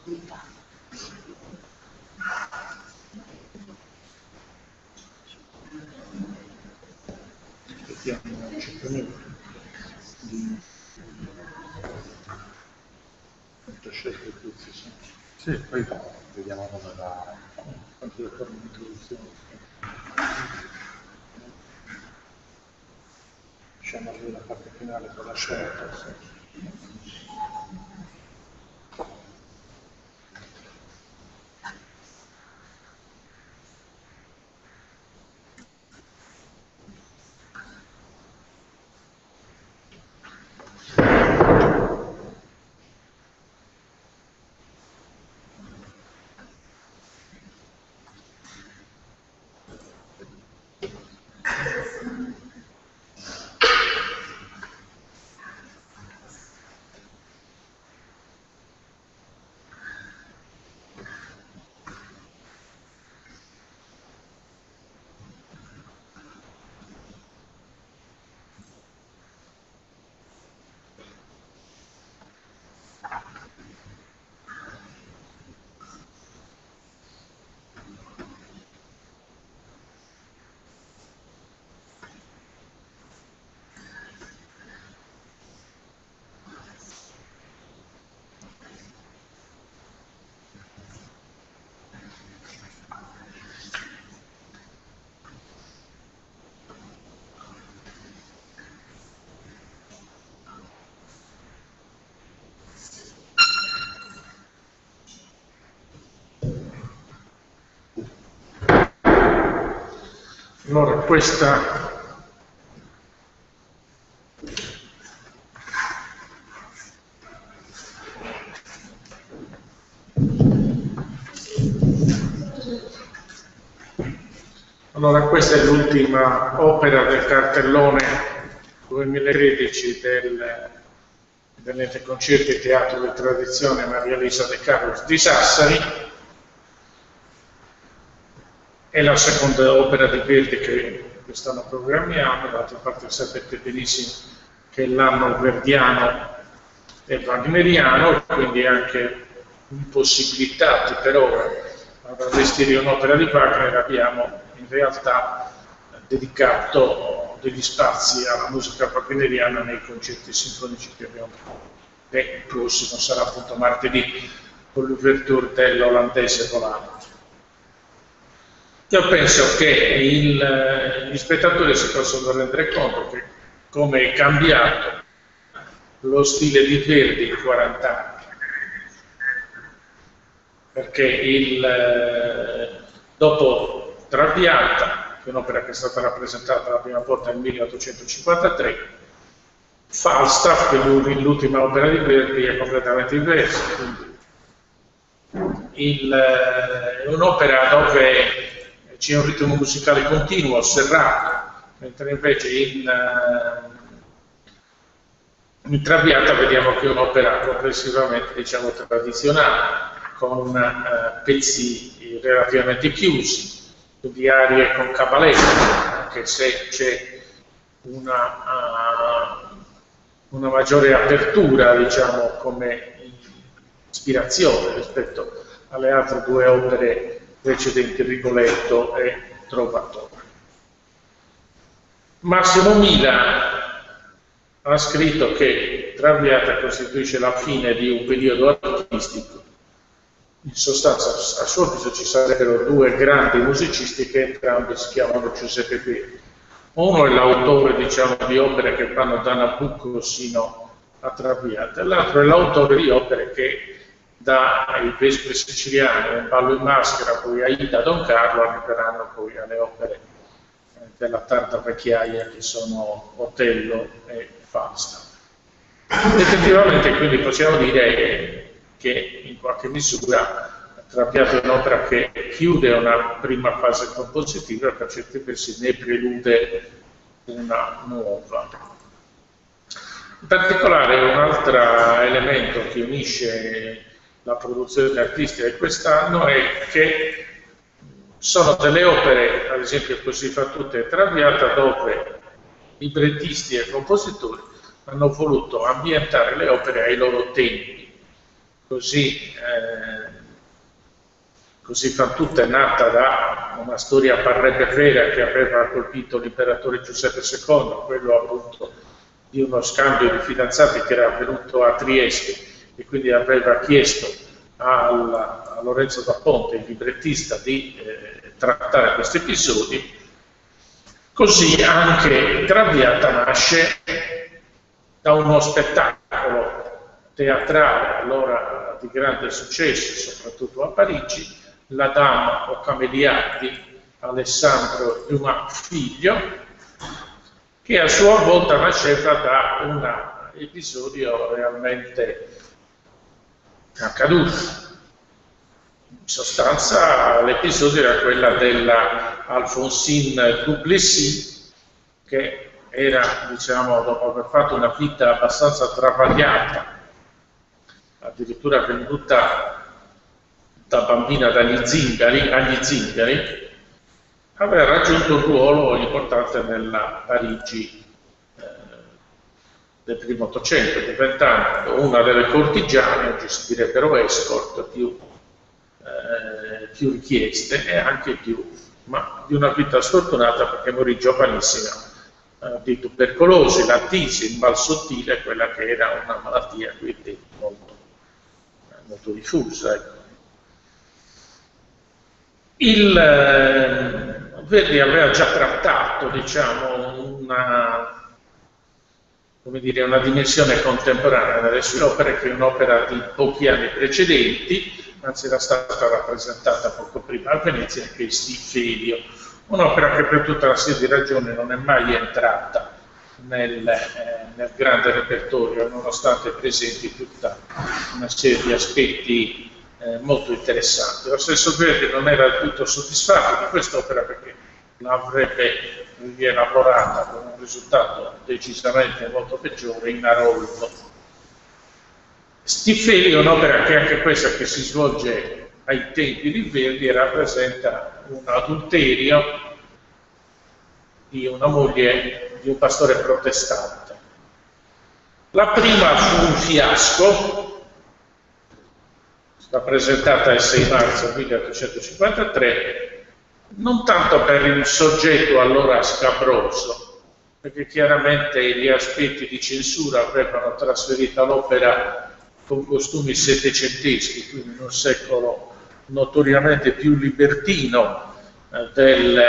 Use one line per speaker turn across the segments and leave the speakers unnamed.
Aspettiamo 5 minuti di quanto scelto il pezzo.
Sì, poi vediamo come va.
Quanto da fare un'introduzione. Lasciamo la parte finale con la scelta. Allora, questa è l'ultima opera del cartellone 2013 dell'Ente Concerti e Teatro di Tradizione Maria Elisa De Carlos di Sassari. È la seconda opera di Verdi che quest'anno programmiamo, d'altra parte sapete benissimo che l'anno verdiano è wagneriano, quindi anche impossibilitati per ora ad allestire un'opera di Wagner. Abbiamo in realtà dedicato degli spazi alla musica wagneriana nei concerti sinfonici che abbiamo fatto. E il prossimo sarà appunto martedì con l'ouverture dell'Olandese volante. Io penso che gli spettatori si possono rendere conto che come è cambiato lo stile di Verdi in 40 anni, perché dopo Traviata, che è un'opera che è stata rappresentata la prima volta nel 1853, Falstaff, che è l'ultima opera di Verdi, è completamente diversa. È un'opera dove c'è un ritmo musicale continuo, serrato, mentre invece in Traviata vediamo che è un'opera complessivamente, diciamo, tradizionale, con pezzi relativamente chiusi, quindi arie con caballetti, anche se c'è una maggiore apertura, diciamo, come ispirazione rispetto alle altre due opere precedenti, Rigoletto e Trovatore. Massimo Mila ha scritto che Traviata costituisce la fine di un periodo artistico. In sostanza, a suo avviso ci sarebbero due grandi musicisti che entrambi si chiamano Giuseppe Verdi. Uno è l'autore, diciamo, di opere che vanno da Nabucco sino a Traviata, e l'altro è l'autore di opere che dai Vespri siciliani, Ballo in maschera, poi Aida, Don Carlo, arriveranno poi alle opere della tarda vecchiaia che sono Otello e Falstaff. Effettivamente quindi possiamo dire che in qualche misura Traviata è un'opera che chiude una prima fase compositiva e per certi versi ne prelude una nuova. In particolare un altro elemento che unisce la produzione artistica di quest'anno è che sono delle opere, ad esempio Così fa tutte Traviata, dove librettisti e compositori hanno voluto ambientare le opere ai loro tempi. così fan tutta è nata da una storia parrebbe vera che aveva colpito l'imperatore Giuseppe II, quello appunto di uno scambio di fidanzati che era avvenuto a Trieste e quindi aveva chiesto a Lorenzo da Ponte, il librettista, di trattare questi episodi. Così anche Traviata nasce da uno spettacolo teatrale allora di grande successo, soprattutto a Parigi, La Dame aux Cameliardi, Alessandro Dumas figlio, che a sua volta nasceva da un episodio realmente accaduto. In sostanza l'episodio era quella della Alphonsine Duplessis, che era, diciamo, dopo aver fatto una vita abbastanza travagliata, addirittura venuta da bambina agli zingari, aveva raggiunto un ruolo importante nella Parigi del primo Ottocento, diventando una delle cortigiane, oggi si direbbero escort, più richieste e anche ma di una vita sfortunata perché morì giovanissima di tubercolosi, la tisi, il mal sottile, quella che era una malattia quindi molto diffusa. Ecco. Verdi aveva già trattato, diciamo, una dimensione contemporanea delle sue opere, che è un'opera di pochi anni precedenti, anzi era stata rappresentata poco prima a Venezia, che è Stiffelio, un'opera che per tutta una serie di ragioni non è mai entrata nel grande repertorio, nonostante presenti tutta una serie di aspetti molto interessanti. Lo stesso Verdi non era del tutto soddisfatto di quest'opera perché l'avrebbe rielaborata con un risultato decisamente molto peggiore in Aroldo. Stiffelio è un'opera che anche questa, che si svolge ai tempi di Verdi, rappresenta un adulterio di una moglie di un pastore protestante. La prima fu un fiasco, rappresentata il 6 marzo 1853, non tanto per il soggetto allora scabroso, perché chiaramente gli aspetti di censura avrebbero trasferito l'opera con costumi settecenteschi, quindi in un secolo notoriamente più libertino del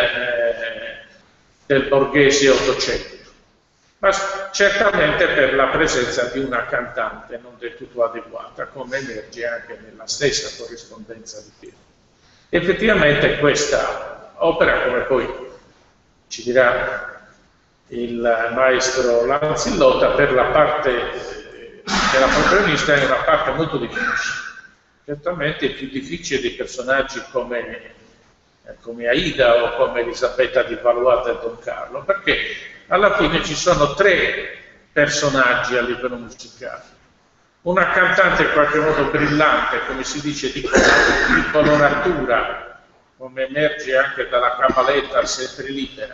borghese Ottocento, ma certamente per la presenza di una cantante non del tutto adeguata, come emerge anche nella stessa corrispondenza di Piero. Effettivamente questa opera, come poi ci dirà il maestro Lanzillotta, per la parte della protagonista è una parte molto difficile. Certamente è più difficile di personaggi come Aida o come Elisabetta di Valois del Don Carlo, perché alla fine ci sono 3 personaggi a livello musicale. Una cantante in qualche modo brillante, come si dice, di coloratura, come emerge anche dalla cabaletta sempre libera.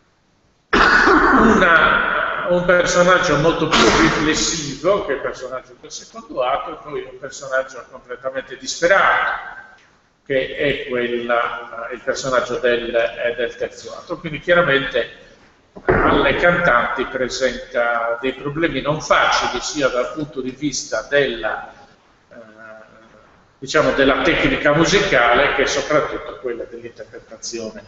Un personaggio molto più riflessivo, che è il personaggio del secondo atto, e poi un personaggio completamente disperato, che è il personaggio del terzo atto. Quindi chiaramente alle cantanti presenta dei problemi non facili, sia dal punto di vista della tecnica musicale, che soprattutto quella dell'interpretazione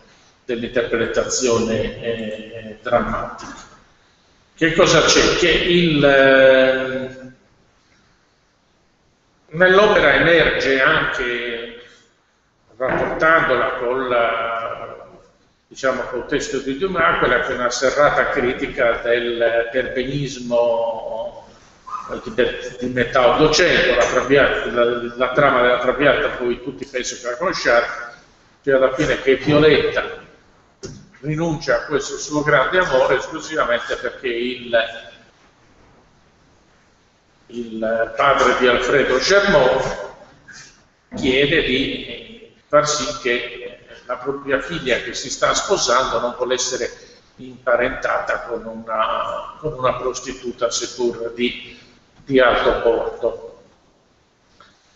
drammatica. Che cosa c'è? Che nell'opera emerge anche, rapportandola col testo di Dumas, quella che è una serrata critica del perbenismo di metà Ottocento, la trama della Traviata, poi tutti penso che la conosciate, cioè alla fine che Violetta rinuncia a questo suo grande amore esclusivamente perché il padre di Alfredo Germont chiede di far sì che la propria figlia che si sta sposando non vuole essere imparentata con una prostituta, seppur di alto bordo.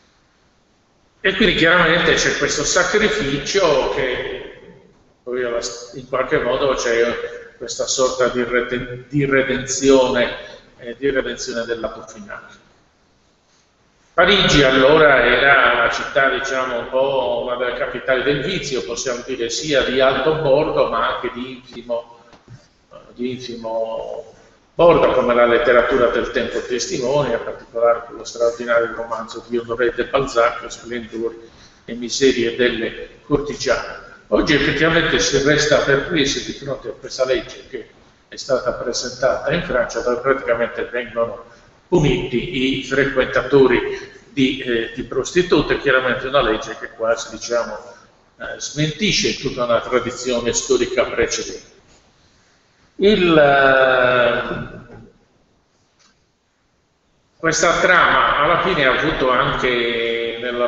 E quindi chiaramente c'è questo sacrificio che poi in qualche modo c'è questa sorta di redenzione del lato finale. Parigi allora era una città, diciamo, un po' una delle capitali del vizio, possiamo dire, sia di alto bordo ma anche di infimo bordo, come la letteratura del tempo testimonia, in particolare quello straordinario romanzo di Honoré de Balzac, Splendore e miserie delle cortigiane. Oggi effettivamente si resta perplessi di fronte a questa legge che è stata presentata in Francia, dove praticamente vengono puniti i frequentatori di prostitute, chiaramente una legge che quasi, diciamo, smentisce tutta una tradizione storica precedente. Questa trama alla fine ha avuto anche nello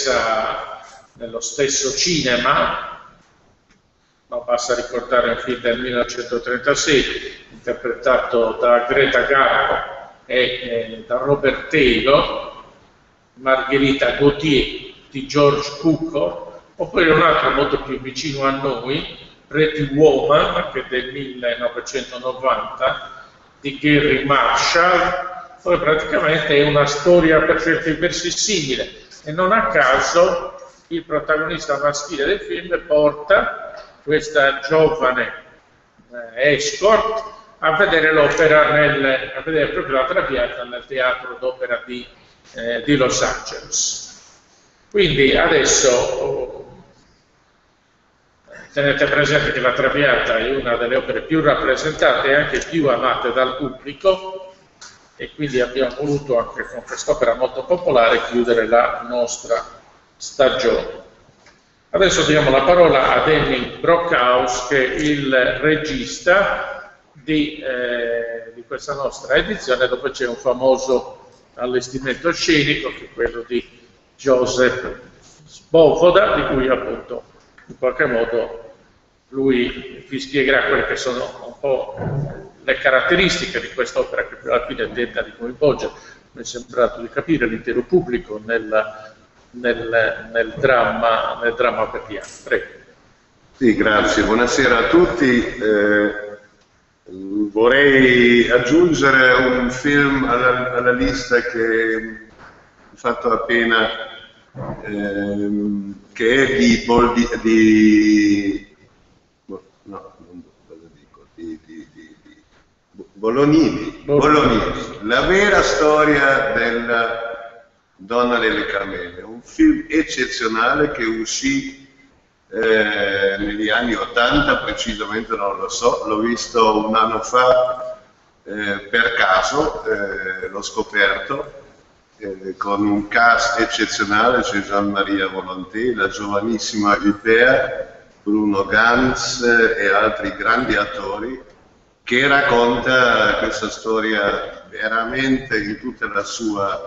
stesso cinema, no, basta ricordare un film del 1936 interpretato da Greta Garbo e da Robert Taylor, Margherita Gautier di George Cukor, oppure un altro molto più vicino a noi, Pretty Woman, che è del 1990, di Gary Marshall, dove praticamente è una storia per certi versi simile, e non a caso il protagonista maschile del film porta questa giovane escort a vedere l'opera, a vedere proprio la Traviata nel teatro d'opera di Los Angeles. Quindi adesso tenete presente che la Traviata è una delle opere più rappresentate e anche più amate dal pubblico, e quindi abbiamo voluto anche con quest'opera molto popolare chiudere la nostra stagione. Adesso diamo la parola a Danny Brockhaus, che è il regista di questa nostra edizione, dove c'è un famoso allestimento scenico che è quello di Joseph Svoboda, di cui appunto in qualche modo lui vi spiegherà quelle che sono un po' le caratteristiche di quest'opera, che alla fine tenta di coinvolgere, mi è sembrato di capire, l'intero pubblico nel dramma verdiano. Prego.
Sì, grazie, buonasera a tutti. Vorrei aggiungere un film alla lista che ho fatto appena, che è di Bolognini, la vera storia della Donna delle Camele, un film eccezionale che uscì negli anni '80, precisamente non lo so, l'ho visto un anno fa per caso, l'ho scoperto, con un cast eccezionale, c'è Jean-Marie Volonté, la giovanissima Huppert, Bruno Ganz e altri grandi attori, che racconta questa storia veramente in tutta la sua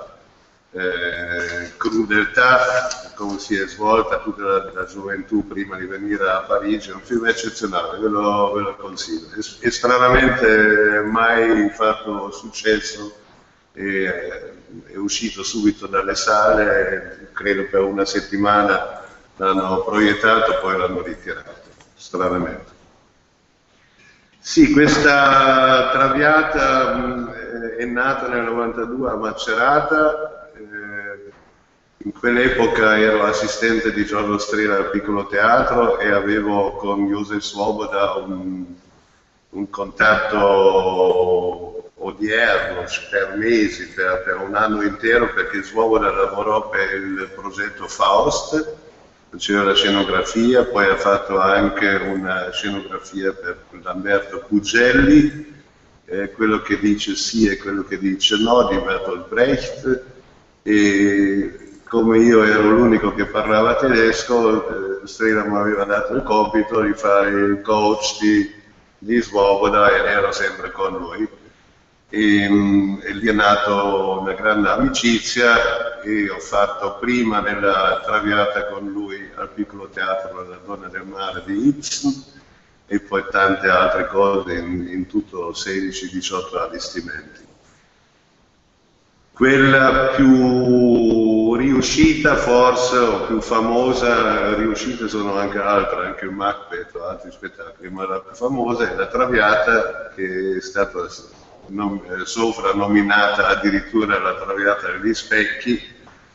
crudeltà, come si è svolta tutta la gioventù prima di venire a Parigi. È un film eccezionale, ve lo consiglio. È stranamente mai fatto successo, è uscito subito dalle sale, credo per una settimana l'hanno proiettato, poi l'hanno ritirato, stranamente. Sì, questa Traviata è nata nel 92 a Macerata. In quell'epoca ero assistente di Giorgio Strehla al Piccolo Teatro e avevo con Joseph Svoboda un contatto odierno per mesi, per un anno intero, perché Svoboda lavorò per il progetto Faust, faceva la scenografia, poi ha fatto anche una scenografia per Lamberto Pugelli, quello che dice sì e quello che dice no di Bertolt Brecht, e come io ero l'unico che parlava tedesco, Strehla mi aveva dato il compito di fare il coach di Svoboda ed ero sempre con lui. E lì è nata una grande amicizia e ho fatto prima nella Traviata con lui al Piccolo Teatro La Donna del Mare di Ibsen e poi tante altre cose, in tutto 16-18 allestimenti. Quella più riuscita riuscita forse, o più famosa, riuscite sono anche altre, anche il Macbeth o altri spettacoli, ma la più famosa è La Traviata, che è stata soprannominata addirittura La Traviata degli Specchi,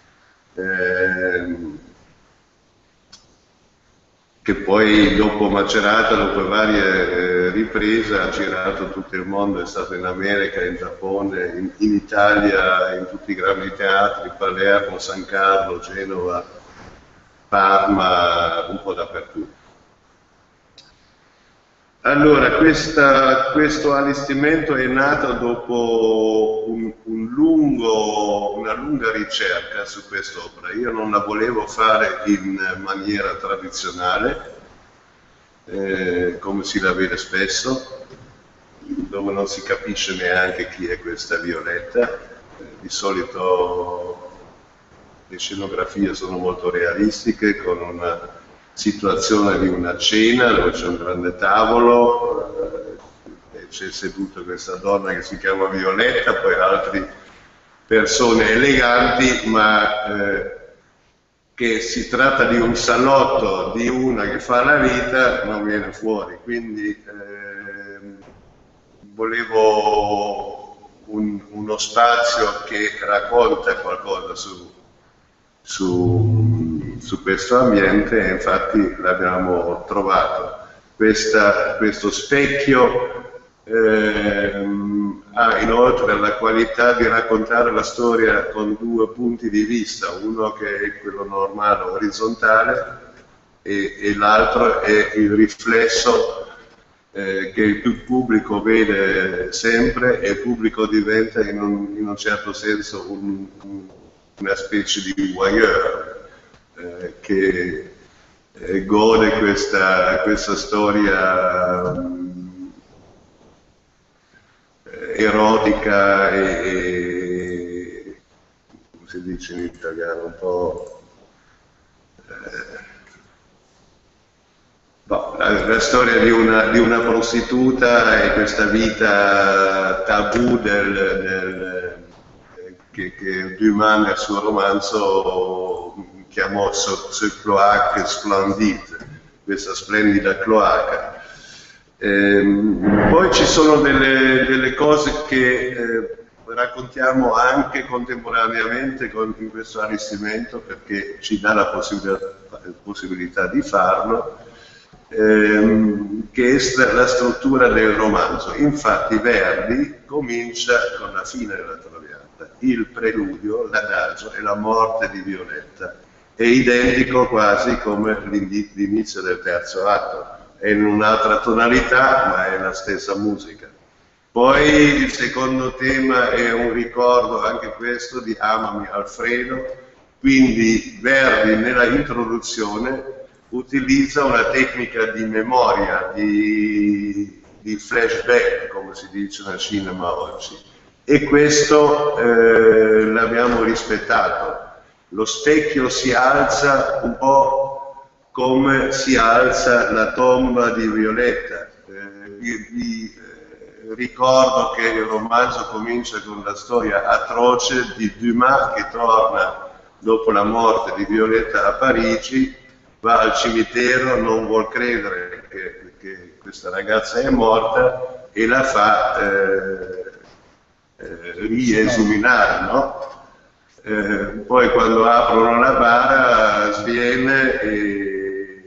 che poi dopo Macerata, dopo varie riprese, ha girato tutto il mondo, è stato in America, in Giappone, in Italia, in tutti i grandi teatri, Palermo, San Carlo, Genova, Parma, un po' dappertutto. Allora, questo allestimento è nato dopo una lunga ricerca su quest'opera. Io non la volevo fare in maniera tradizionale, come si la vede spesso, dove non si capisce neanche chi è questa Violetta. Di solito le scenografie sono molto realistiche, con una situazione di una cena dove c'è un grande tavolo, e c'è seduta questa donna che si chiama Violetta, poi altre persone eleganti, ma che si tratta di un salotto di una che fa la vita non viene fuori. Quindi volevo uno spazio che racconta qualcosa su questo ambiente, e infatti l'abbiamo trovato. Questo specchio ha inoltre la qualità di raccontare la storia con due punti di vista, uno che è quello normale, orizzontale, e l'altro è il riflesso che il pubblico vede sempre, e il pubblico diventa in un certo senso una specie di voyeur che gode questa storia erotica e come si dice in italiano, un po' la storia di una prostituta e questa vita tabù che Dumas nel suo romanzo chiamò ce cloaque splendide, questa splendida cloaca. Poi ci sono delle cose che raccontiamo anche contemporaneamente in questo allestimento, perché ci dà la possibilità di farlo, che è la struttura del romanzo. Infatti Verdi comincia con la fine della Traviata, il preludio, l'adagio e la morte di Violetta. È identico quasi come l'inizio del terzo atto, è in un'altra tonalità ma è la stessa musica. Poi il secondo tema è un ricordo, anche questo, di Amami Alfredo, quindi Verdi nella introduzione utilizza una tecnica di memoria, di flashback, come si dice nel cinema oggi, e questo l'abbiamo rispettato. Lo specchio si alza un po' come si alza la tomba di Violetta. Vi ricordo che il romanzo comincia con la storia atroce di Dumas, che torna dopo la morte di Violetta a Parigi, va al cimitero, non vuol credere che questa ragazza è morta e la fa riesuminare, no? Poi quando aprono la bara sviene e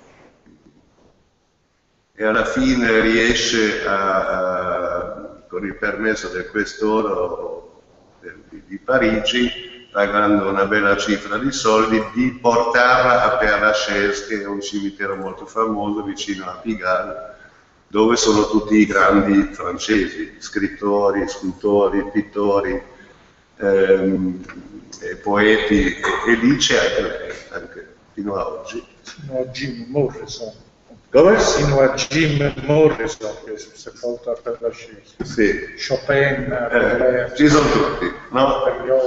alla fine riesce con il permesso del questore di Parigi, pagando una bella cifra di soldi, di portarla a Père Lachaise, che è un cimitero molto famoso vicino a Pigalle, dove sono tutti i grandi francesi, scrittori, scultori, pittori, poeti, e lì c'è anche fino a oggi.
Fino a Jim Morrison.
Come?
Sino a Jim Morrison, che è sepolto a Père Lachaise.
Sì.
Chopin,
ci sono tutti, no?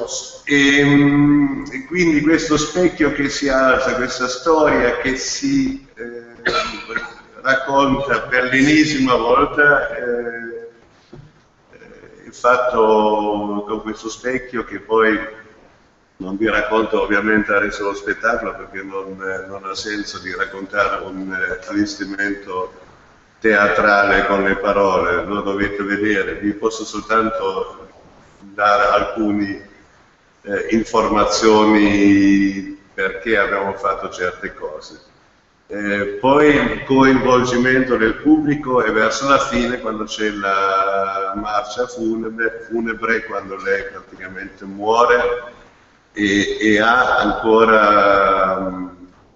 E quindi questo specchio che si alza, questa storia che si racconta per l'ennesima volta, il fatto con questo specchio che poi Non vi racconto ovviamente adesso lo spettacolo perché non ha senso di raccontare un allestimento teatrale con le parole, lo dovete vedere. Vi posso soltanto dare alcune informazioni perché abbiamo fatto certe cose. Poi il coinvolgimento del pubblico è verso la fine, quando c'è la marcia funebre, quando lei praticamente muore e ha ancora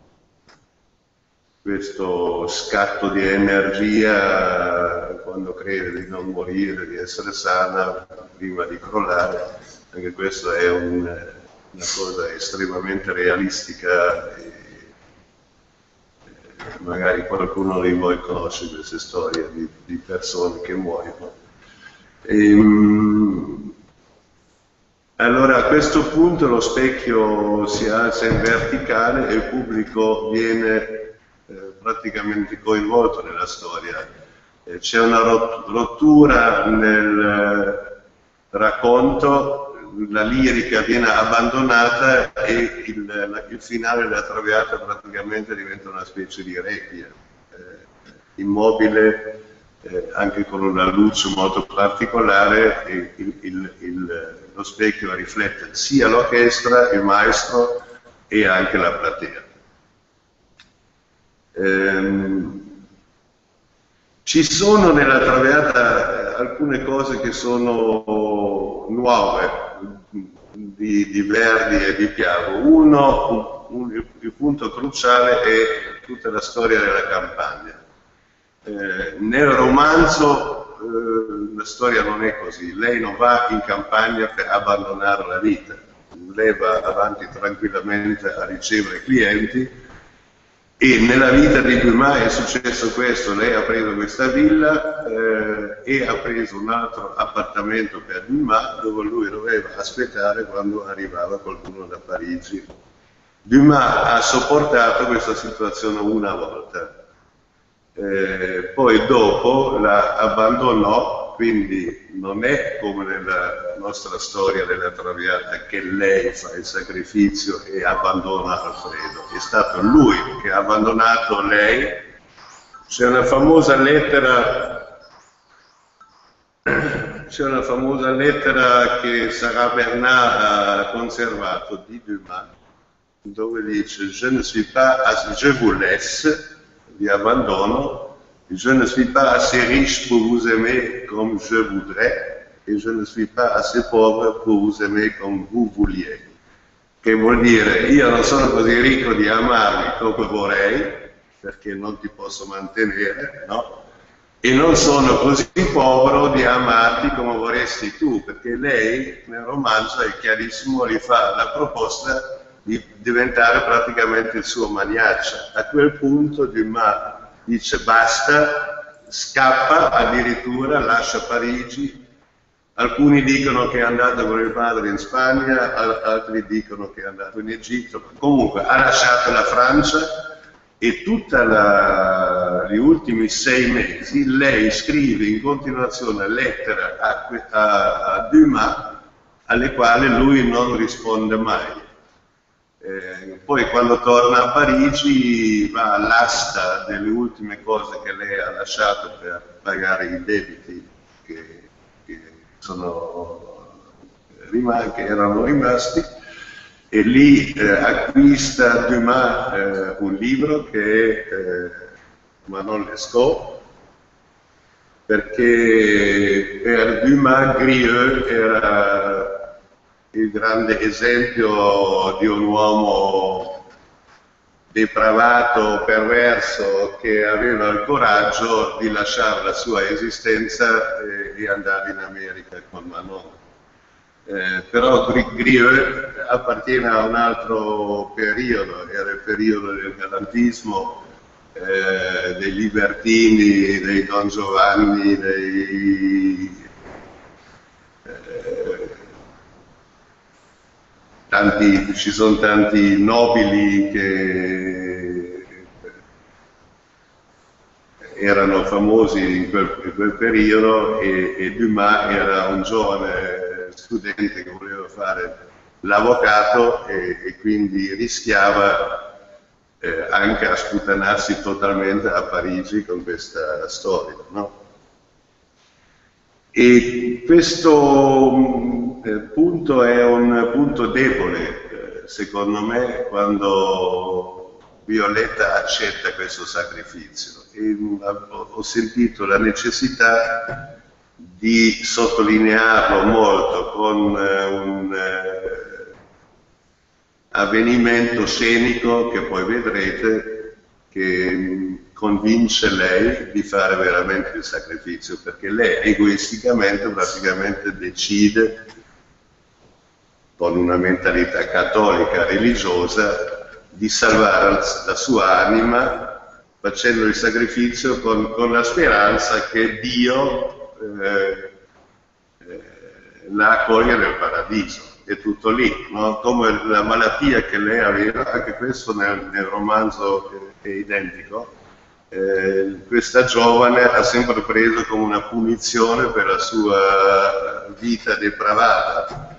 questo scatto di energia quando crede di non morire, di essere sana prima di crollare. Anche questo è una cosa estremamente realistica. Magari qualcuno di voi conosce queste storie di persone che muoiono. Allora a questo punto lo specchio si alza in verticale e il pubblico viene praticamente coinvolto nella storia. C'è una rottura nel racconto, la lirica viene abbandonata e il finale della Traviata praticamente diventa una specie di requiem, immobile, anche con una luce molto particolare, e lo specchio riflette sia l'orchestra, il maestro e anche la platea. Ci sono nella Traviata alcune cose che sono nuove di Verdi e di Piavo. Il punto cruciale è tutta la storia della campagna. Nel romanzo la storia non è così, lei non va in campagna per abbandonare la vita, lei va avanti tranquillamente a ricevere clienti. E nella vita di Dumas è successo questo: lei ha preso questa villa e ha preso un altro appartamento per Dumas dove lui doveva aspettare quando arrivava qualcuno da Parigi. Dumas ha sopportato questa situazione una volta, poi dopo la abbandonò, quindi non è come nella nostra storia della Traviata che lei fa il sacrificio e abbandona Alfredo, è stato lui che ha abbandonato lei. C'è una famosa lettera che Sarah Bernard ha conservato di Dumas, dove dice: je ne suis pas, je vous laisse, vi abbandono, je ne suis pas assez riche pour vous aimer comme je voudrais et je ne suis pas assez pauvre pour vous aimer comme vous vouliez. Che vuol dire: io non sono così ricco di amarmi come vorrei, perché non ti posso mantenere, no? E non sono così povero di amarti come vorresti tu, perché lei nel romanzo è chiarissimo, gli fa la proposta di diventare praticamente il suo magnaccia. A quel punto Dumas dice basta, scappa, addirittura lascia Parigi. Alcuni dicono che è andato con il padre in Spagna, altri dicono che è andato in Egitto. Comunque ha lasciato la Francia e gli ultimi 6 mesi lei scrive in continuazione lettere a Dumas alle quali lui non risponde mai. Poi quando torna a Parigi va all'asta delle ultime cose che lei ha lasciato per pagare i debiti che erano rimasti, e lì acquista Dumas un libro che è Manon Lescaut, perché per Dumas Grieux era il grande esempio di un uomo depravato, perverso, che aveva il coraggio di lasciare la sua esistenza e andare in America con Manon. Però Grieux appartiene a un altro periodo, era il periodo del galantismo, dei libertini, dei Don Giovanni, ci sono tanti nobili che erano famosi in quel periodo, e Dumas era un giovane studente che voleva fare l'avvocato e quindi rischiava anche a sputanarsi totalmente a Parigi con questa storia, no? E questo punto è un punto debole, secondo me, quando Violetta accetta questo sacrificio. E ho sentito la necessità di sottolinearlo molto con un avvenimento scenico che poi vedrete che convince lei di fare veramente il sacrificio, perché lei egoisticamente praticamente decide, con una mentalità cattolica religiosa, di salvare la sua anima facendo il sacrificio con la speranza che Dio la accoglie nel paradiso. È tutto lì, no? Come la malattia che lei aveva, anche questo nel romanzo è identico. Questa giovane ha sempre preso come una punizione per la sua vita depravata,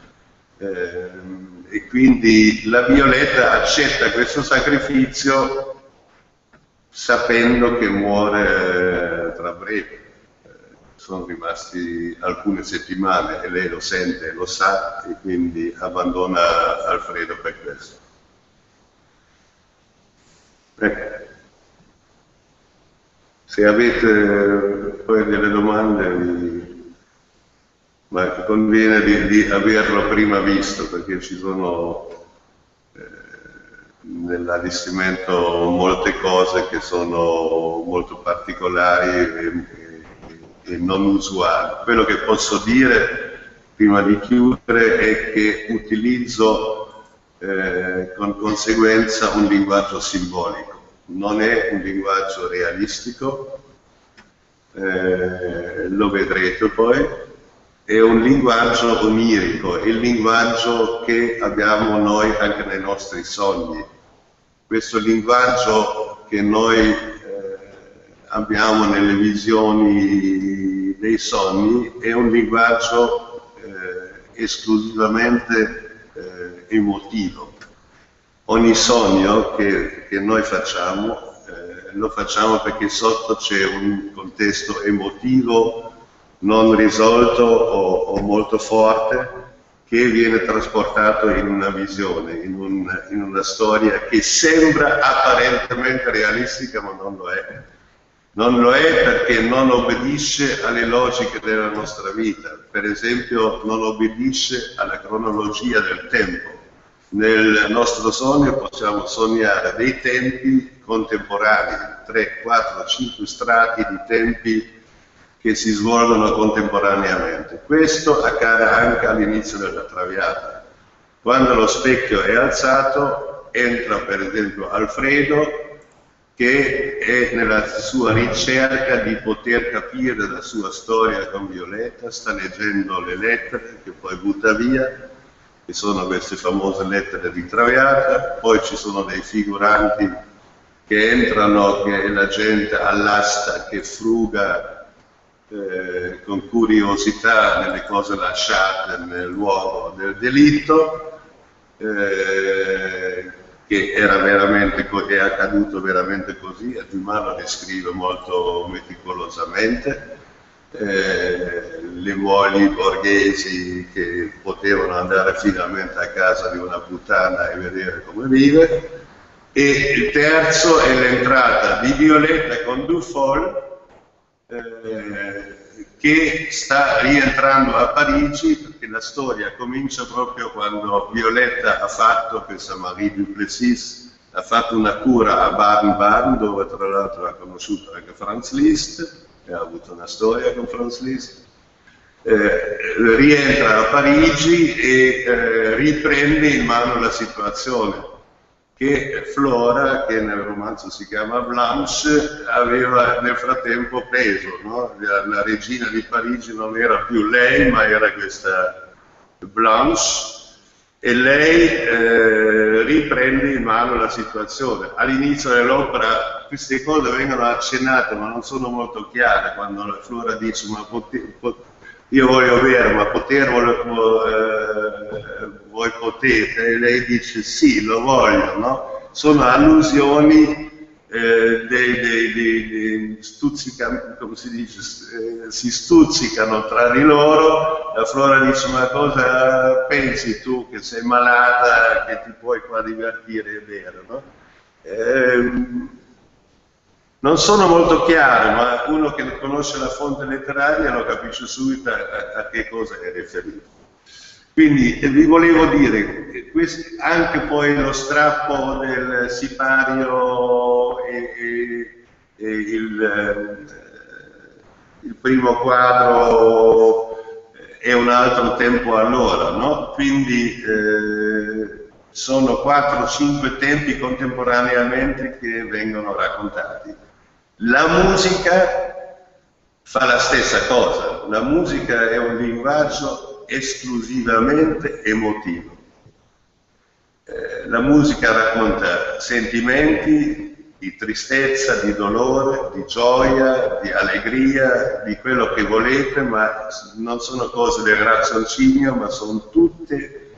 e quindi la Violetta accetta questo sacrificio sapendo che muore tra breve. Sono rimasti alcune settimane e lei lo sente e lo sa, e quindi abbandona Alfredo per questo. Se avete poi delle domande, ma conviene di averlo prima visto, perché ci sono nell'allestimento molte cose che sono molto particolari e non usuali. Quello che posso dire prima di chiudere è che utilizzo con conseguenza un linguaggio simbolico. Non è un linguaggio realistico, lo vedrete poi, è un linguaggio onirico, è il linguaggio che abbiamo noi anche nei nostri sogni. Questo linguaggio che noi abbiamo nelle visioni dei sogni è un linguaggio esclusivamente emotivo. Ogni sogno che noi facciamo lo facciamo perché sotto c'è un contesto emotivo non risolto o molto forte, che viene trasportato in una visione, in una storia che sembra apparentemente realistica ma non lo è. Non lo è perché non obbedisce alle logiche della nostra vita. Per esempio non obbedisce alla cronologia del tempo. Nel nostro sogno possiamo sognare dei tempi contemporanei, 3, 4, 5 strati di tempi che si svolgono contemporaneamente. Questo accade anche all'inizio della Traviata. Quando lo specchio è alzato, entra per esempio Alfredo, che è nella sua ricerca di poter capire la sua storia con Violetta, sta leggendo le lettere che poi butta via, che sono queste famose lettere di Traviata. Poi ci sono dei figuranti che entrano, che è la gente all'asta che fruga con curiosità nelle cose lasciate nel luogo del delitto, che era veramente, è accaduto veramente così. Dumas lo descrive molto meticolosamente. Le mogli borghesi che potevano andare finalmente a casa di una puttana e vedere come vive. E il terzo è l'entrata di Violetta con Dufour, che sta rientrando a Parigi, perché la storia comincia proprio quando Violetta ha fatto, questa Marie Duplessis, ha fatto una cura a Baden-Baden, dove tra l'altro ha conosciuto anche Franz Liszt, e ha avuto una storia con Franz Liszt. Rientra a Parigi e riprende in mano la situazione che Flora, che nel romanzo si chiama Blanche, aveva nel frattempo preso, no? La regina di Parigi non era più lei, ma era questa Blanche, e lei riprende in mano la situazione. All'inizio dell'opera queste cose vengono accennate, ma non sono molto chiare, quando Flora dice ma io voglio avere, ma poter voi potete, e lei dice sì, lo voglio, no? Sono allusioni come si dice, si stuzzicano tra di loro. La Flora dice: ma cosa pensi tu che sei malata, che ti puoi qua divertire, è vero, no? Non sono molto chiaro, ma uno che conosce la fonte letteraria lo capisce subito a che cosa è riferito. Quindi vi volevo dire che anche poi lo strappo del sipario e il primo quadro è un altro tempo allora, no? Quindi sono 4-5 tempi contemporaneamente che vengono raccontati. La musica fa la stessa cosa, la musica è un linguaggio esclusivamente emotivo. La musica racconta sentimenti di tristezza, di dolore, di gioia, di allegria, di quello che volete, ma non sono cose del raziocinio, ma sono tutte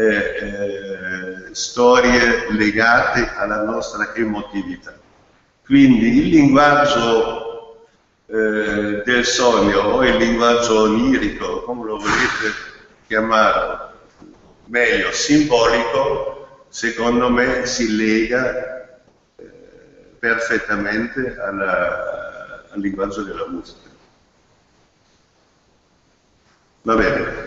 storie legate alla nostra emotività. Quindi il linguaggio del sogno o il linguaggio onirico, come lo volete chiamare, meglio simbolico, secondo me si lega perfettamente al linguaggio della musica. Va bene.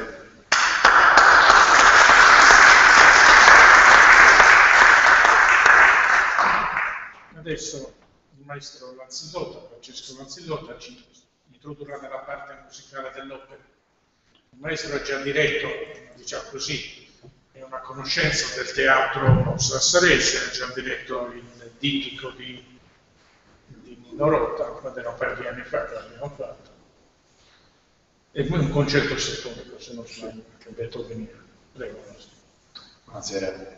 Adesso il maestro Lanzillotta, Francesco Lanzillotta, ci introdurrà nella parte musicale dell'opera. Il maestro ha già diretto, diciamo così, è una conoscenza del teatro sassarese, ha già diretto il Dittico di Nino Rota, quando era un paio di anni fa che l'abbiamo fatto, e poi un concerto sinfonico, se non sbaglio, che ho detto venire. Prego, maestro.
Buonasera.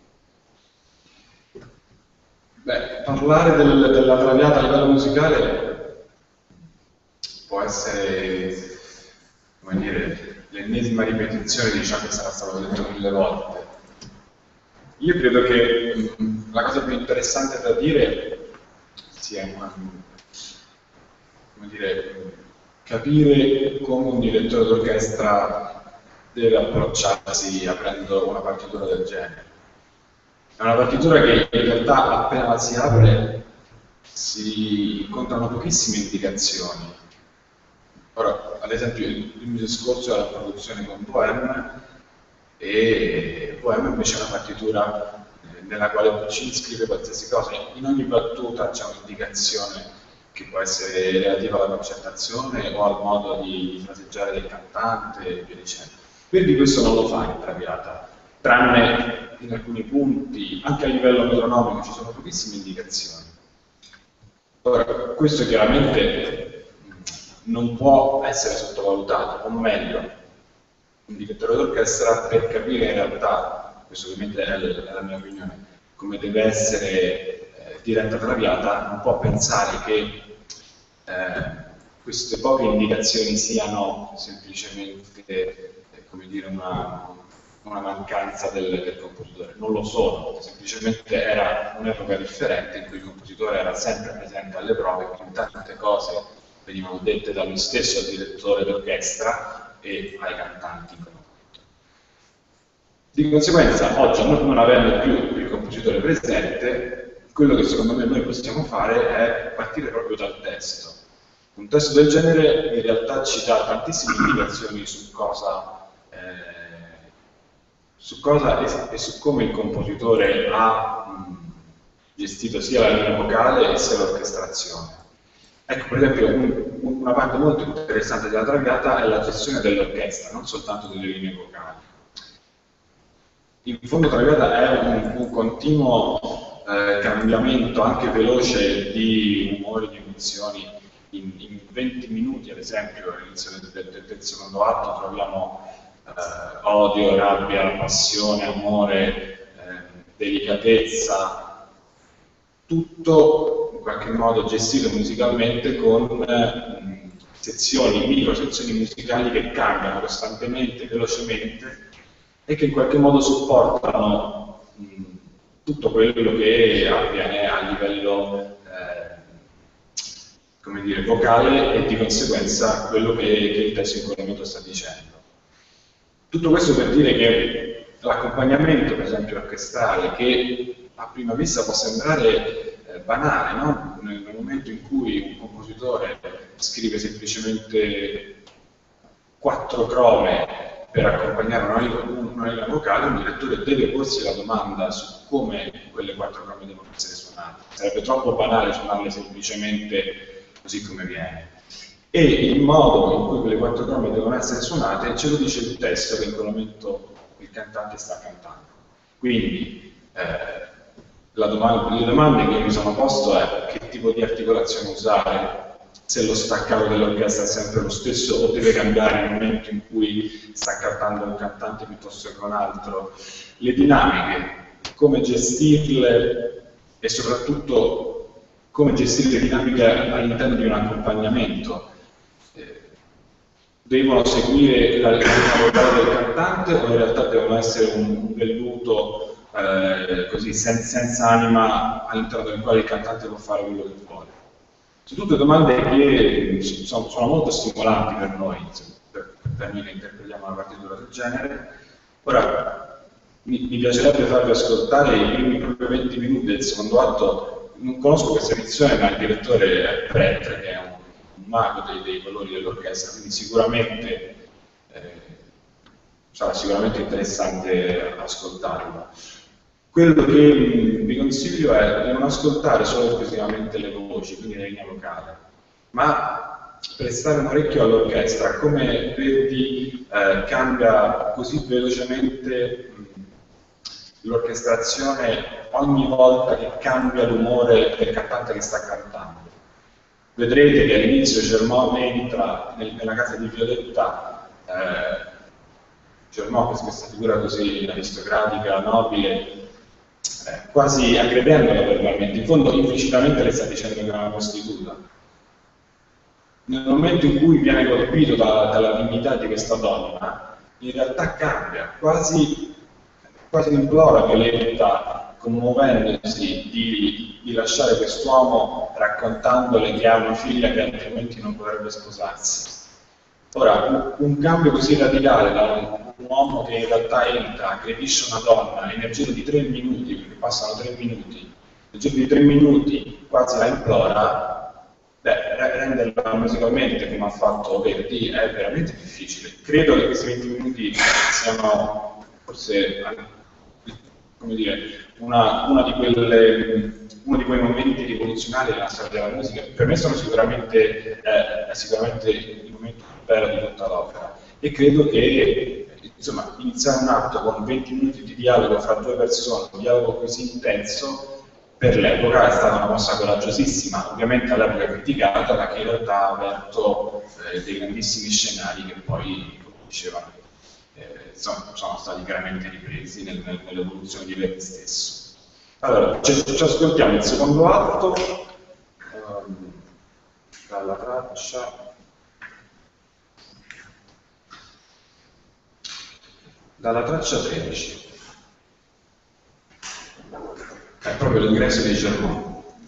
Beh, parlare della Traviata a livello musicale può essere, come dire, l'ennesima ripetizione di ciò che sarà stato detto 1000 volte. Io credo che la cosa più interessante da dire sia come dire, capire come un direttore d'orchestra deve approcciarsi aprendo una partitura del genere. È una partitura che in realtà appena la si apre si incontrano pochissime indicazioni. Ora, ad esempio, il mese scorso era la produzione con Bohème, e Bohème invece è una partitura nella quale Puccini scrive qualsiasi cosa. In ogni battuta c'è un'indicazione che può essere relativa alla concertazione o al modo di fraseggiare del cantante e via dicendo. Quindi questo non lo fa in Traviata, tranne in alcuni punti, anche a livello metronomico ci sono pochissime indicazioni. Ora, questo chiaramente non può essere sottovalutato, o meglio, un direttore d'orchestra per capire in realtà, questo ovviamente è la mia opinione, come deve essere diretta Traviata, non può pensare che queste poche indicazioni siano semplicemente, come dire, una mancanza del compositore. Non lo sono, semplicemente era un'epoca differente in cui il compositore era sempre presente alle prove, quindi tante cose venivano dette da lui stesso al direttore d'orchestra e ai cantanti. Di conseguenza, oggi non avendo più il compositore presente, quello che secondo me noi possiamo fare è partire proprio dal testo. Un testo del genere in realtà ci dà tantissime indicazioni su cosa e su come il compositore ha gestito sia la linea vocale sia l'orchestrazione. Ecco, per esempio, una parte molto interessante della Traviata è la gestione dell'orchestra, non soltanto delle linee vocali. In fondo Traviata è un continuo cambiamento anche veloce di umori, di emozioni. In 20 minuti, ad esempio, all'inizio del secondo atto troviamo odio, rabbia, passione, amore, delicatezza, tutto in qualche modo gestito musicalmente con sezioni, micro sezioni musicali che cambiano costantemente, velocemente, e che in qualche modo supportano tutto quello che avviene a livello come dire, vocale e di conseguenza quello che il testo in quel momento sta dicendo. Tutto questo per dire che l'accompagnamento, per esempio orchestrale, che a prima vista può sembrare banale, no? Nel momento in cui un compositore scrive semplicemente 4 crome per accompagnare una linea vocale, un direttore deve porsi la domanda su come quelle 4 crome devono essere suonate. Sarebbe troppo banale suonarle semplicemente così come viene. E il modo in cui quelle 4 crome devono essere suonate ce lo dice il testo che in quel momento il cantante sta cantando. Quindi le domande che mi sono posto è che tipo di articolazione usare, se lo staccato dell'orchestra è sempre lo stesso o deve cambiare nel momento in cui sta cantando un cantante piuttosto che un altro, le dinamiche, come gestirle e soprattutto come gestire le dinamiche all'interno di un accompagnamento. Devono seguire la linea vocale del cantante o in realtà devono essere un velluto così senza anima all'interno del quale il cantante può fare quello che vuole? Sono tutte domande che sono molto stimolanti per noi, per noi che interpretiamo una partitura del genere. Ora, mi piacerebbe farvi ascoltare i primi 20 minuti del secondo atto. Non conosco questa edizione, ma il direttore è Pretre, che è un mago dei colori dell'orchestra, quindi sicuramente sarà sicuramente interessante ascoltarlo. Quello che vi consiglio è di non ascoltare solo esclusivamente le voci, quindi la linea vocale, ma prestare un orecchio all'orchestra. Come vedi cambia così velocemente l'orchestrazione ogni volta che cambia l'umore del cantante che sta cantando. Vedrete che all'inizio Germont entra nella casa di Violetta, Germont, questa figura così aristocratica, nobile, quasi aggredendola verbalmente, in fondo implicitamente le sta dicendo che è una prostituta. Nel momento in cui viene colpito dalla dignità di questa donna, in realtà cambia, quasi implora Violetta, commuovendosi, di lasciare quest'uomo raccontandole che ha una figlia che altrimenti non potrebbe sposarsi. Ora, un cambio così radicale da un uomo che in realtà entra, aggredisce una donna, all'energia di 3 minuti, perché passano 3 minuti, nel giro di 3 minuti quasi la implora, renderla musicalmente come ha fatto Verdi è veramente difficile. Credo che questi 20 minuti siano forse, come dire, uno di quei momenti rivoluzionari della storia della musica. Per me sono sicuramente il momento più bello di tutta l'opera, e credo che insomma, iniziare un atto con 20 minuti di dialogo fra 2 persone, un dialogo così intenso, per l'epoca è stata una mossa coraggiosissima, ovviamente all'epoca criticata, ma che in realtà ha aperto dei grandissimi scenari che poi, come dicevano, sono stati chiaramente ripresi nell'evoluzione di Verdi stesso. Allora, ci ascoltiamo il secondo atto dalla traccia 13. È proprio l'ingresso di Germont.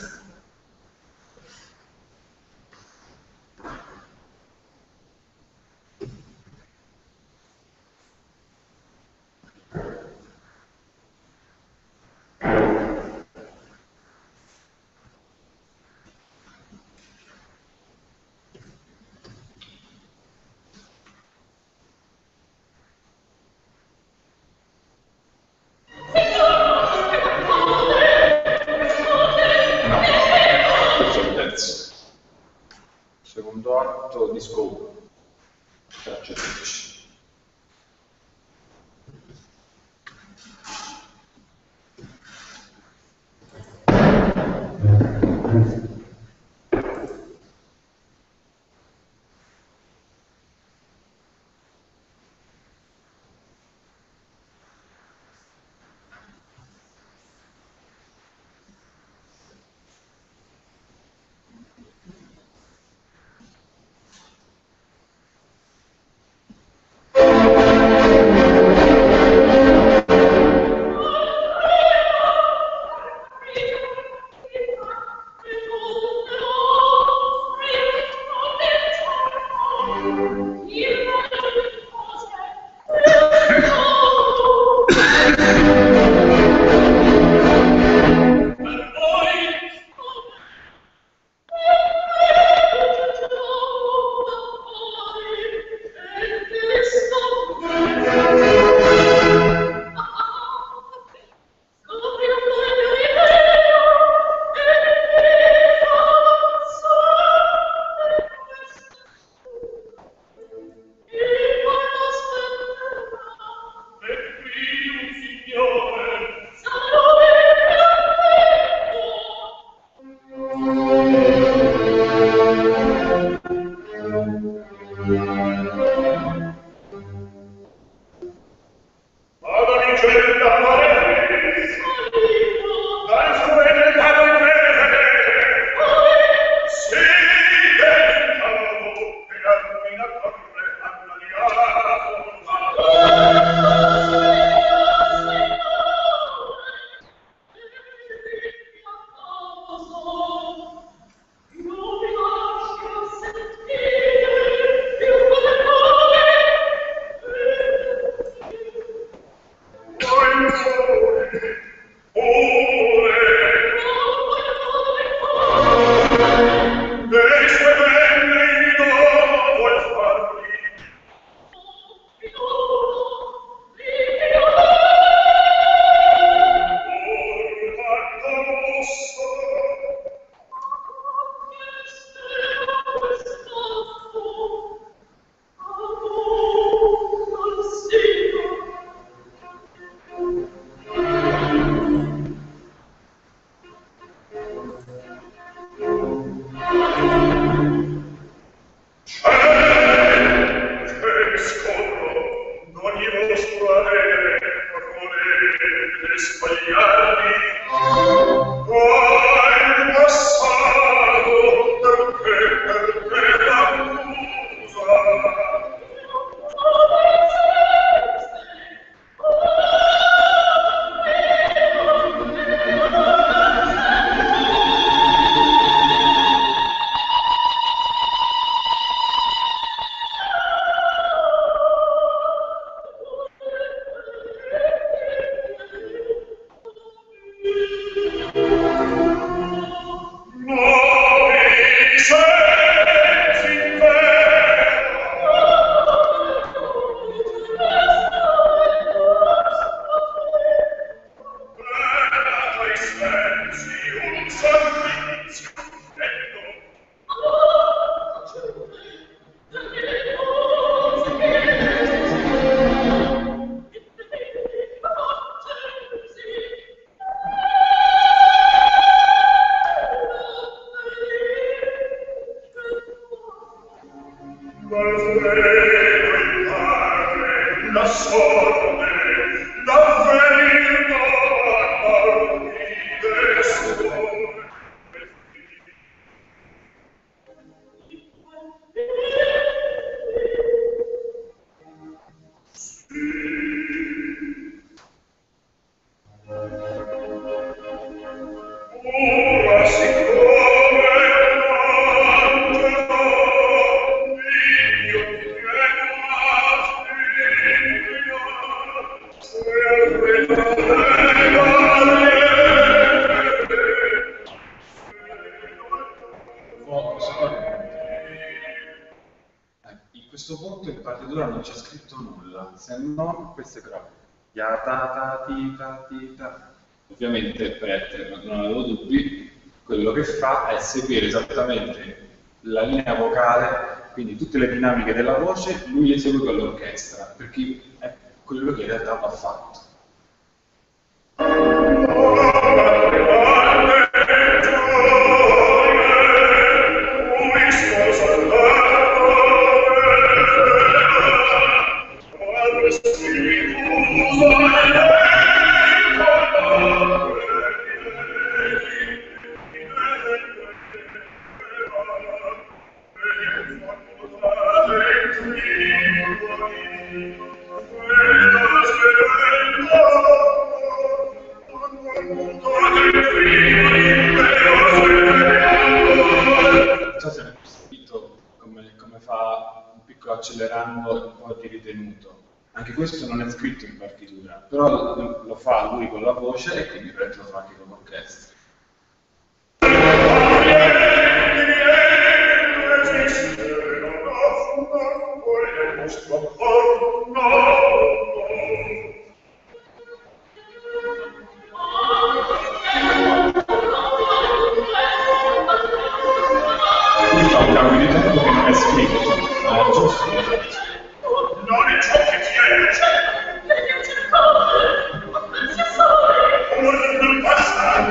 Secondo atto di scopo, traccia 13. In questo punto in partitura non c'è scritto nulla, se non queste grafiche. Ya, ta, ta, ti, ta, ti, ta. Ovviamente per non avevo dubbi, quello che fa è seguire esattamente la linea vocale, quindi tutte le dinamiche della voce, lui le esegue con l'orchestra, perché è quello che in realtà va fatto. Accelerando un po' di ritenuto. Anche questo non è scritto in partitura, però lo fa lui con la voce e quindi lo fa anche con l'orchestra. Qui fa un cambio di tempo che non è scritto. Giusto.
Non è ciò che ti è non basta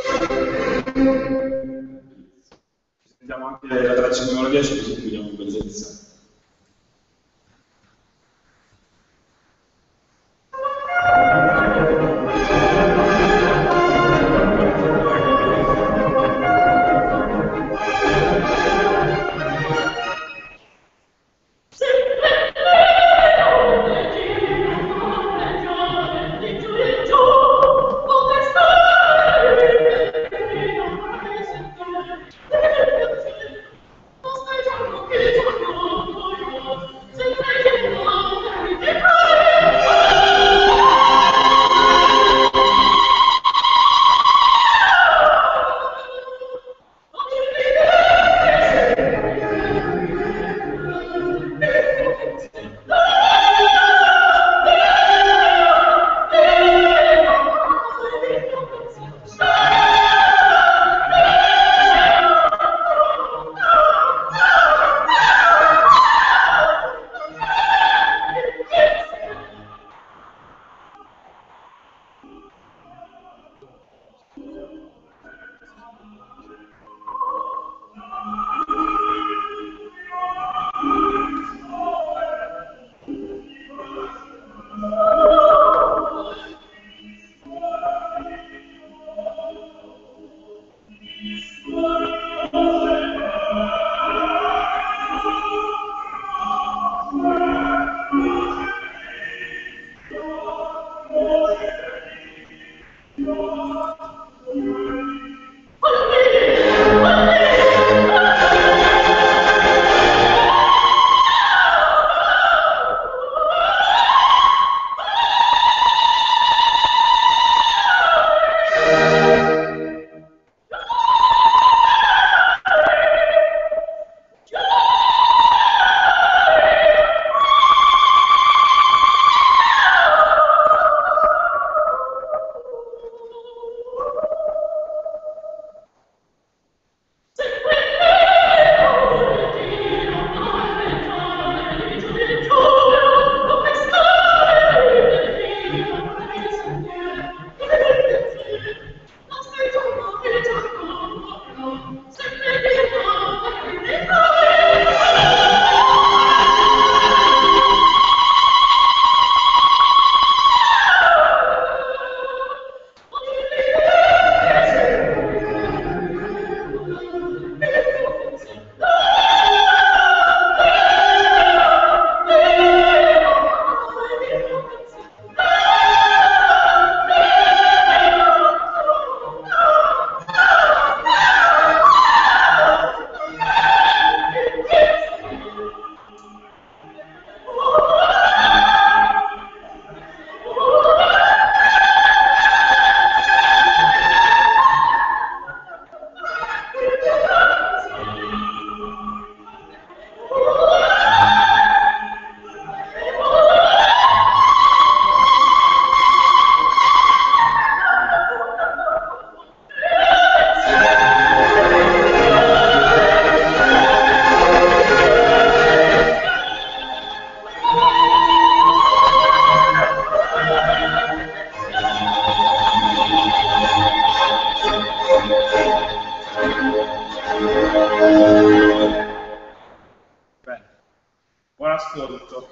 Sentiamo anche la traccia di melodia, così vediamo un pezzetto. bellezza.
Buon ascolto.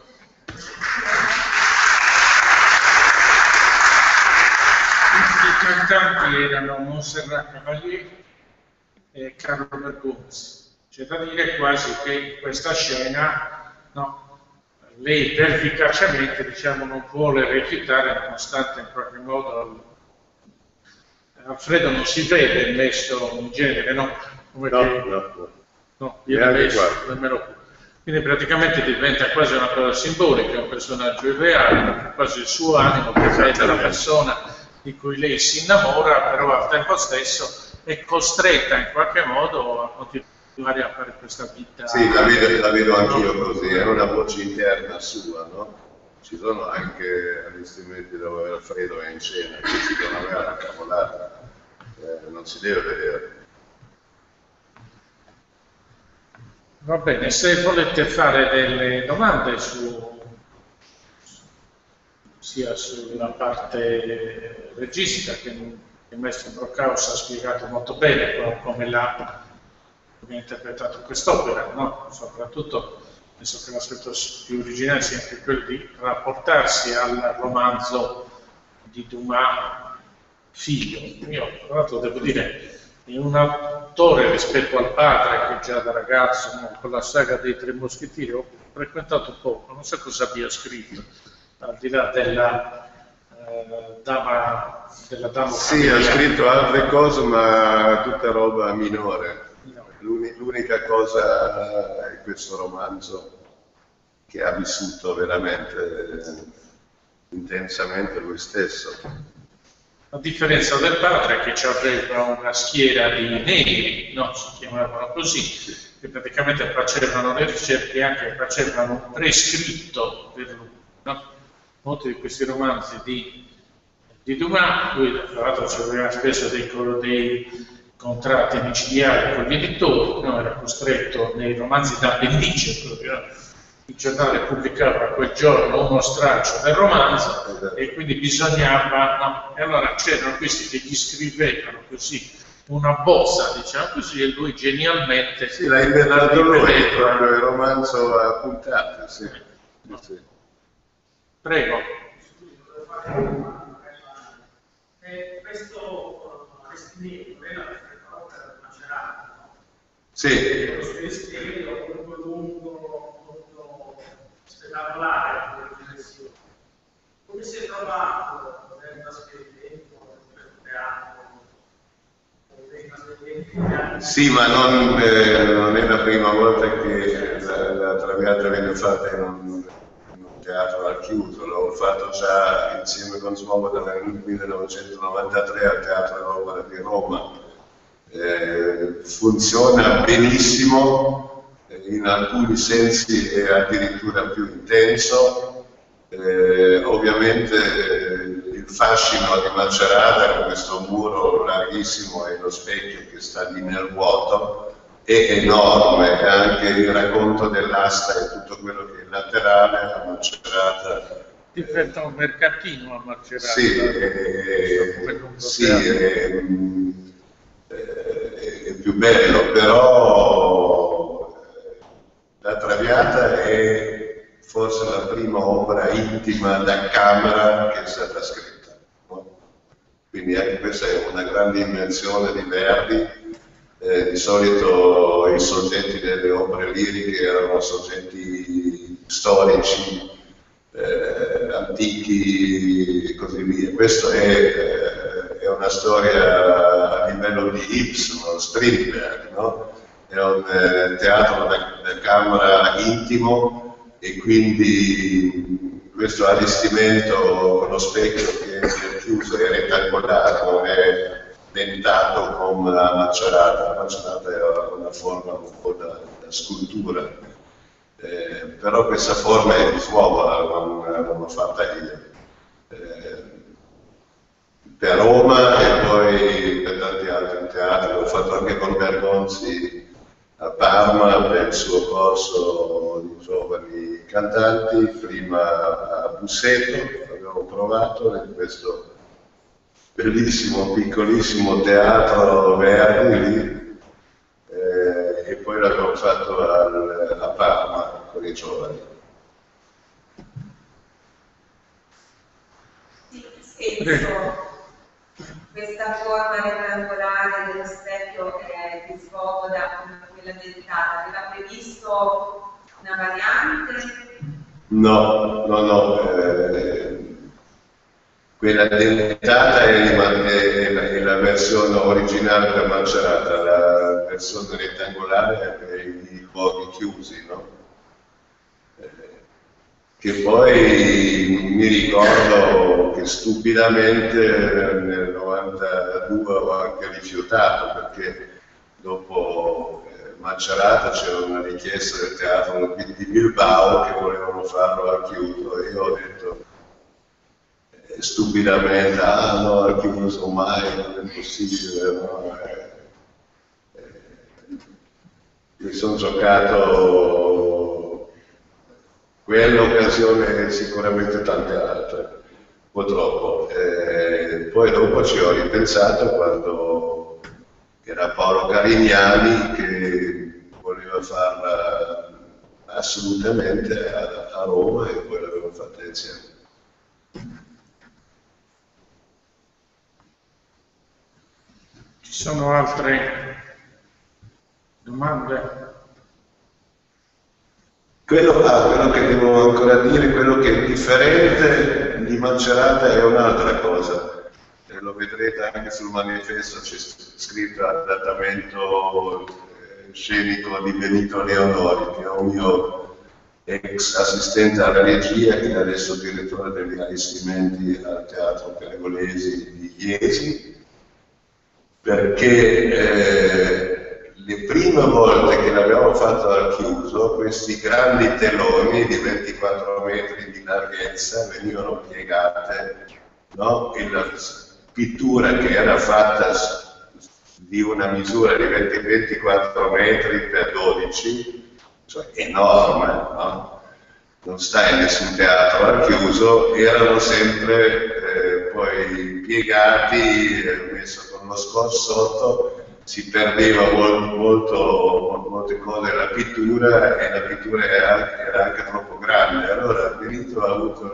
I cantanti erano Montserrat Caballé e Carlo Bergonzi. C'è da dire quasi che in questa scena, no, lei pervicacemente, diciamo, non vuole recitare, nonostante in qualche modo Alfredo non si vede messo in genere, no? Come no, io nemmeno qui. Quindi praticamente diventa quasi una cosa simbolica, un personaggio irreale, quasi il suo animo che vede la persona di cui lei si innamora, però al tempo stesso è costretta in qualche modo a continuare a fare questa vita.
Sì, la vedo anch'io così, è una voce interna sua, no? Ci sono anche allestimenti dove Alfredo è in scena, che si devono avere la cavolata, non si deve vedere.
Va bene, se volete fare delle domande sia sulla parte registica che il maestro Brockhaus ha spiegato molto bene come l'ha interpretato quest'opera, no? Soprattutto penso che l'aspetto più originale sia anche quello di rapportarsi al romanzo di Dumas figlio. Io, tra l'altro, devo dire, in un autore rispetto al padre, che già da ragazzo, con la saga dei Tre Moschettieri, ho frequentato poco, non so cosa abbia scritto, al di là della dama
sì, ha scritto altre cose, ma tutta roba minore. L'unica cosa è questo romanzo che ha vissuto veramente intensamente lui stesso.
A differenza del padre, che aveva una schiera di negri, no? Si chiamavano così, che praticamente facevano le ricerche e anche facevano un prescritto per lui, no? Molti di questi romanzi di Dumas, lui tra l'altro aveva spesso dei contratti micidiali con gli editori, no? Era costretto nei romanzi da pendice proprio, il giornale pubblicava quel giorno uno straccio del romanzo e quindi bisognava, no? E allora c'erano questi che gli scrivevano così una bozza, diciamo così, e lui genialmente
sì, l'ha inventato lui, proprio il romanzo a puntate, sì. Sì.
Prego.
Questi libri non è la stessa opera di Macerata, no?
Sì.
Questo mistero molto lungo, molto spettacolare, come direzione. Come si è trovato nel trasferimento, in questo teatro?
Sì, ma non è la prima volta che la Traviata viene fatta in un teatro al chiuso, l'ho fatto già insieme con Svoboda nel 1993 al Teatro Opera di Roma. Funziona benissimo, in alcuni sensi è addirittura più intenso. Ovviamente il fascino di Macerata, con questo muro larghissimo e lo specchio che sta lì nel vuoto, è enorme, anche il racconto dell'asta e tutto quello che è laterale a Macerata.
Diventa un mercatino a Macerata.
Sì, è più bello, però la Traviata è forse la prima opera intima da camera che è stata scritta, no? Quindi anche questa è una grande invenzione di Verdi. Di solito i soggetti delle opere liriche erano soggetti storici, antichi e così via. Questo è una storia a livello di Ibsen, Strindberg, no? È un teatro da camera intimo e quindi questo allestimento con lo specchio che è chiuso e rettangolare, non è dentato come la Macerata. La Macerata era una forma un po' da scultura, però questa forma è di Svoboda, non l'ho fatta io. Per Roma e poi per tanti altri teatri, l'ho fatto anche con Bergonzi a Parma per il suo corso di giovani cantanti, prima a Busseto, avevo provato in questo bellissimo, piccolissimo teatro Verdi lì, e poi l'abbiamo fatto a Parma con i giovani.
Spesso questa forma rettangolare dello specchio è di Svoboda come quella dentata, aveva previsto una variante?
No. Quella dentata è la versione originale per Macerata, la versione rettangolare è per i luoghi chiusi, no? Che poi mi ricordo che stupidamente nel 92 ho anche rifiutato, perché dopo Macerata c'era una richiesta del teatro di Bilbao che volevano farlo al chiuso e io ho detto stupidamente, no, al chiuso mai, non è possibile, no? Mi sono giocato quell'occasione e sicuramente tante altre, purtroppo. Poi dopo ci ho ripensato quando era Paolo Carignani che voleva farla assolutamente a Roma, e poi l'abbiamo fatta insieme.
Ci sono altre domande?
Quello che devo ancora dire, quello che è differente di Macerata è un'altra cosa, e lo vedrete anche sul manifesto, c'è scritto adattamento scenico di Benito Leonori, che è un mio ex assistente alla regia, che è adesso direttore degli allestimenti al Teatro Pergolesi di Iesi, perché le prime volte che l'abbiamo fatto al chiuso, questi grandi teloni di 24 metri di larghezza venivano piegate, no? E la pittura che era fatta di una misura di 24 metri per 12, cioè enorme, no? Non sta in nessun teatro al chiuso, erano sempre poi piegati, messo con lo scorso, si perdeva molte cose la pittura, e la pittura era anche troppo grande. Allora Benito ha avuto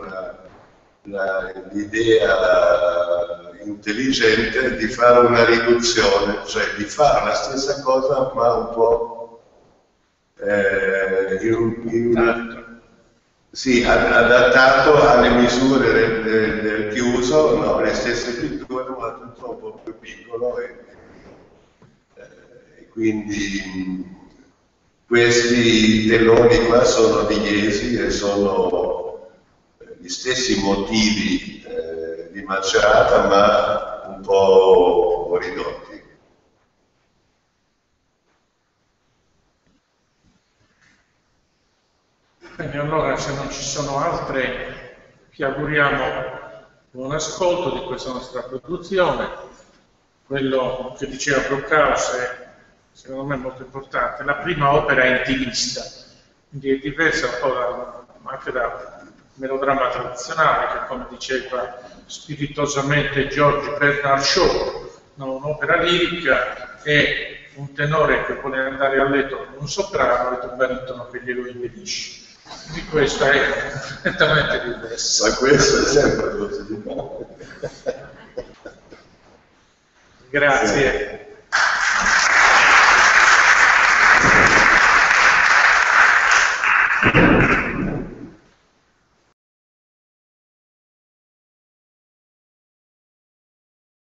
l'idea intelligente di fare una riduzione, cioè di fare la stessa cosa ma un po' adattato alle misure del chiuso, no, le stesse pitture ma tutto un po' più piccolo, e quindi questi teloni qua sono di Iesi e sono gli stessi motivi di Macerata, ma un po' ridotti.
Bene, allora se non ci sono altre, vi auguriamo buon ascolto di questa nostra produzione. Quello che diceva Brockhaus è secondo me molto importante. La prima opera è intimista, quindi è diversa un po' anche da melodramma tradizionale, che come diceva spiritosamente George Bernard Shaw, no? Un'opera lirica è un tenore che vuole andare a letto con un soprano e un baritono che glielo impedisce. Di questo è completamente diverso.
Ma questo è sempre così.
Grazie.